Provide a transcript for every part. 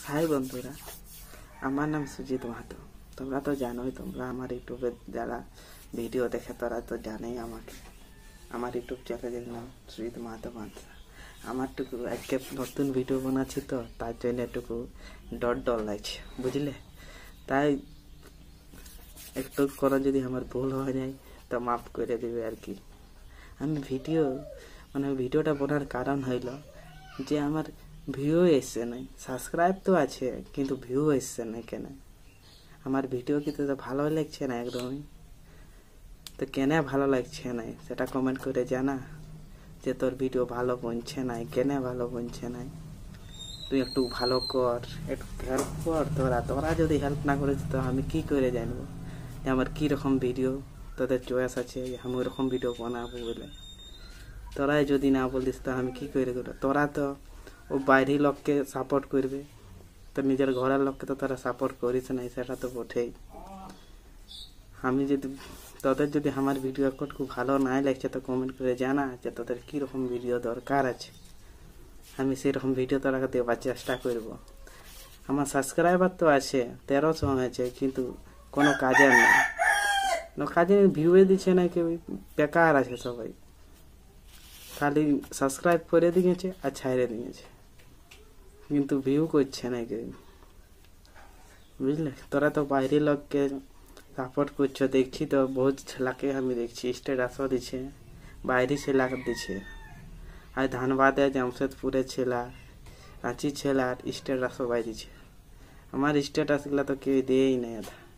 High বন্ধুরা, আমার নাম সুজিত মাহাতো। তোমরা তো জানোই, তোমরা আমার ইউটিউবে যারা ভিডিও দেখে তারা তো জানেই আমাকে। আমার ইউটিউব চ্যানেলের নাম সুজিত মাহাতো মাত্রা। আমারটুকু আজকে নতুন ভিডিও বানাচ্ছি, তো তার জন্য একটুকু ডর লাগছে, বুঝলে। তাই একটু করে যদি আমার ভুল হয়ে যায় তো মাফ করে দেবে আর কি। আমি ভিডিওটা বানার কারণ হইল যে আমার ভিউ এসছে নাই, সাবস্ক্রাইব তো আছে কিন্তু ভিউ এসছে না কেন। আমার ভিডিও কি তো ভালো লাগছে না একদমই। তো কেন ভালো লাগছে না সেটা কমেন্ট করে জানা, যে তোর ভিডিও ভালো বনছে নাই, কেন ভালো বনছে নাই। তুই একটু ভালো কর, একটু হেল্প কর। তোরা যদি হেল্প না করিস তো আমি কি করে জানবো যে আমার কীরকম ভিডিও তোদের চয়েস আছে, আমি ওরকম ভিডিও বানাবো বলে। তোরাই যদি না বলিস তো আমি কি করে করবো। তোরা তো ও বাইরের লোককে সাপোর্ট করবে, তো নিজের ঘরের লোককে তো তোরা সাপোর্ট করিস নাই, সেটা তো বটেই। আমি যদি তোদের যদি আমার ভিডিও একটু ভালো নাই লাগছে তো কমেন্ট করে জানা যে তোদের কীরকম ভিডিও দরকার আছে, আমি সেরকম ভিডিও তোরাকে দেওয়ার চেষ্টা করব। আমার সাবস্ক্রাইবার তো আছে 1300 হয়েছে, কিন্তু কোনো কাজের নেই, কাজে ভিউয়ে দিচ্ছে না কেউ, বেকার আছে সবাই। খালি সাবস্ক্রাইব করে দিয়েছে আর ছাইড়ে দিয়েছে, কিন্তু ভিউ করছে না কেউ, বুঝলে। তোরা তো বাইরের লোককে সাপোর্ট করছো, দেখছি তো বহুত ছেলাকে আমি দেখছি স্ট্যাটাসও দিচ্ছে, বাইরে ছেলা দিচ্ছে। আর ধানবাদে জামশেদপুরের ছেলা, রাঁচির ছেলার স্ট্যাটাস সবাই দিচ্ছে। আমার স্ট্যাটাসগুলো তো কেউ দেয়ই না।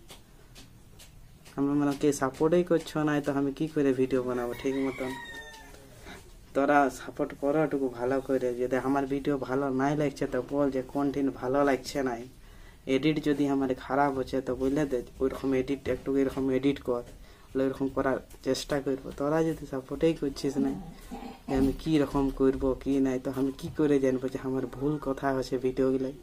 আমার কেউ সাপোর্টই করছো না, তো আমি কি করে ভিডিও বানাবো ঠিক মতন। তোরা সাপোর্ট করো একটু ভালো করে। যদি আমার ভিডিও ভালো নাই লাগছে তো বল যে কন্টেন্ট ভালো লাগছে নাই, এডিট যদি আমার খারাপ হচ্ছে তো বললে দে, ওইরকম এডিট একটু এরকম এডিট কর, ওইরকম করার চেষ্টা করবো। তোরা যদি সাপোর্টই করছিস না যে আমি কি রকম করবো কি নাই, তো আমি কি করে জানবো যে আমার ভুল কথা আছে ভিডিওগুলাই।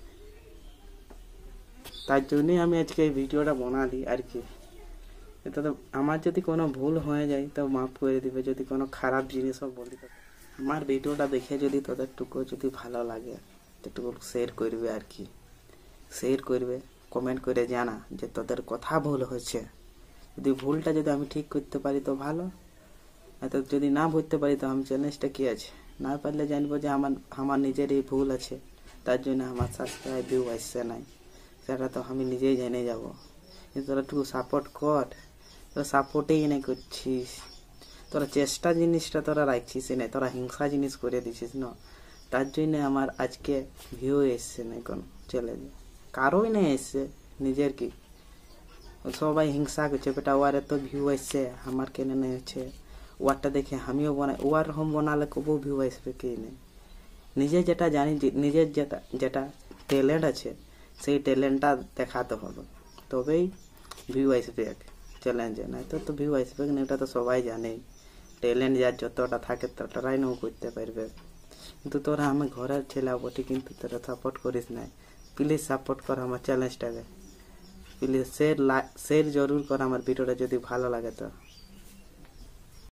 তার জন্যই আমি আজকে এই ভিডিওটা বানালি আর কি। তো আমার যদি কোনো ভুল হয়ে যায় তো মাফ করে দিবে, যদি কোনো খারাপ জিনিসও বলি। আমার ভিডিওটা দেখে যদি তোদেরটুকু যদি ভালো লাগে একটু শেয়ার করবে আর কি, শেয়ার করবে, কমেন্ট করে জানা যে তোদের কথা ভুল হয়েছে। যদি ভুলটা যদি আমি ঠিক করতে পারি তো ভালো, তো যদি না বুঝতে পারি তো আমি চ্যালেঞ্জটা কি আছে, না পারলে জানবো যে আমার নিজেরই ভুল আছে, তার জন্য আমার সাবস্ক্রাইব ভিউ আসছে নাই, সেটা তো আমি নিজেই জেনে যাবো। কিন্তু তোরা একটু সাপোর্ট কর, তোরা সাপোর্টেই নাই করছিস। তোরা চেষ্টা জিনিসটা তোরা রাখছিস না, তোরা হিংসা জিনিস করে দিছিস না, তার জন্য আমার আজকে ভিউ এসছে না কোন চ্যালেঞ্জ, কারোই নেই এসছে। নিজের কি সবাই হিংসা করছে, বেটা ওয়ার এত ভিউ আসছে আমার কেন নেই হচ্ছে, ওয়ারটা দেখে আমিও বানাই, ওয়ার হোম বানালে কবু ভিউ আসবে কি নেই। নিজে যেটা জানি, নিজের যেটা ট্যালেন্ট আছে সেই ট্যালেন্টটা দেখাতে হবে, তবেই ভিউ আসবে চ্যালেঞ্জে, নাই তো ভিউ আসবে না, এটা তো সবাই জানেই। ট্যালেন্ট যার যতটা থাকে ততটাই নাও করতে পারবে। কিন্তু তোরা আমি ঘরের ছেলে বটে, কিন্তু তোরা সাপোর্ট করিস না। প্লিজ সাপোর্ট কর আমার চ্যালেঞ্জটাকে, প্লিজ শেয়ার জরুর কর আমার ভিডিওটা যদি ভালো লাগে তো।